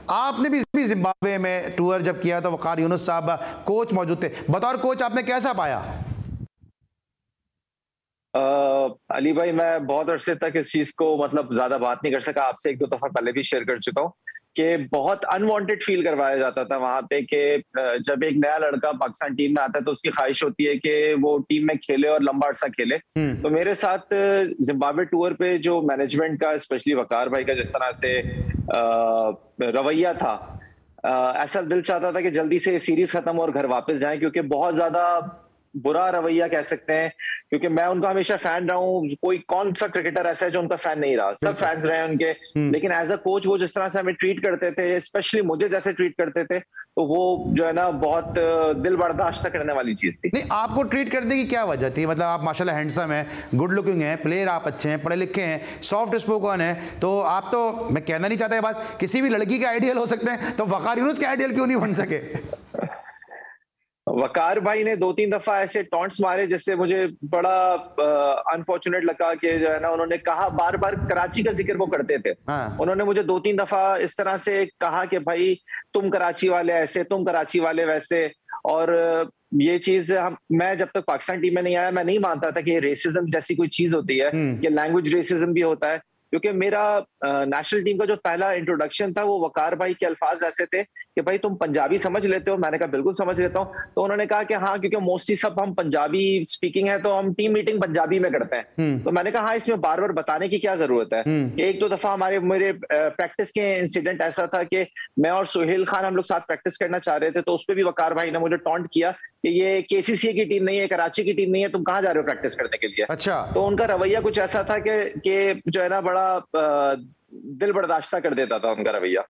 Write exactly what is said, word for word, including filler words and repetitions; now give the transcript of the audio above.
आपने भी भी जिम्बाब्वे में टूर जब किया तो वकार यूनुस साहब कोच मौजूद थे, बतौर कोच आपने कैसा पाया? Uh, अली भाई, मैं बहुत अरसे तक इस चीज को मतलब ज्यादा बात नहीं कर सका। आपसे एक दो दफा पहले भी शेयर कर चुका हूँ कि बहुत अनवांटेड फील करवाया जाता था वहां पे कि जब एक नया लड़का पाकिस्तान टीम में आता है तो उसकी ख्वाहिश होती है कि वो टीम में खेले और लंबा अरसा खेले। तो मेरे साथ जिम्बाब्वे टूर पे जो मैनेजमेंट का, स्पेशली वकार भाई का जिस तरह से रवैया था, ऐसा दिल चाहता था कि जल्दी से सीरीज खत्म और घर वापस जाएं, क्योंकि बहुत ज्यादा बुरा रवैया कह सकते हैं। क्योंकि मैं उनका हमेशा फैन रहा हूँ, कोई कौन सा क्रिकेटर ऐसा है जो उनका फैन नहीं रहा, सब फैंस रहे उनके। लेकिन एज अ कोच वो जिस तरह से हमें ट्रीट करते थे, स्पेशली मुझे जैसे ट्रीट करते थे, तो वो जो है ना बहुत दिल बर्दाश्त करने वाली चीज थी। नहीं, आपको ट्रीट करने की क्या वजह थी? मतलब आप माशाल्लाह हैंडसम हैं, गुड लुकिंग हैं, प्लेयर आप अच्छे हैं, पढ़े लिखे हैं, सॉफ्ट स्पोकन है, तो आप तो, मैं कहना नहीं चाहता ये बात, किसी भी लड़की के आइडियल हो सकते हैं, तो वकार यूनुस के आइडियल क्यों नहीं बन सके? वकार भाई ने दो तीन दफा ऐसे टॉन्ट्स मारे जिससे मुझे बड़ा अनफॉर्चुनेट लगा कि जो है ना, उन्होंने कहा, बार बार कराची का जिक्र वो करते थे। हाँ। उन्होंने मुझे दो तीन दफा इस तरह से कहा कि भाई तुम कराची वाले ऐसे, तुम कराची वाले वैसे। और ये चीज हम मैं जब तक पाकिस्तान टीम में नहीं आया, मैं नहीं मानता था कि रेसिज्म जैसी कोई चीज होती है, कि लैंग्वेज रेसिज्म भी होता है। क्योंकि मेरा नेशनल टीम का जो पहला इंट्रोडक्शन था वो वकार भाई के अल्फाज ऐसे थे कि भाई तुम पंजाबी समझ लेते हो? मैंने कहा बिल्कुल समझ लेता हूँ। तो उन्होंने कहा कि हाँ, क्योंकि मोस्टली सब हम पंजाबी स्पीकिंग है तो हम टीम मीटिंग पंजाबी में करते हैं। तो मैंने कहा हाँ, इसमें बार बार बताने की क्या जरूरत है? एक दो दफा हमारे मेरे प्रैक्टिस के इंसिडेंट ऐसा था कि मैं और सुहेल खान हम लोग साथ प्रैक्टिस करना चाह रहे थे, तो उस पर भी वकार भाई ने मुझे टॉन्ट किया कि ये केसीसी की टीम नहीं है, कराची की टीम नहीं है, तुम कहाँ जा रहे हो प्रैक्टिस करने के लिए? अच्छा। तो उनका रवैया कुछ ऐसा था कि कि जो है ना, बड़ा दिल बर्दाश्त कर देता था उनका रवैया।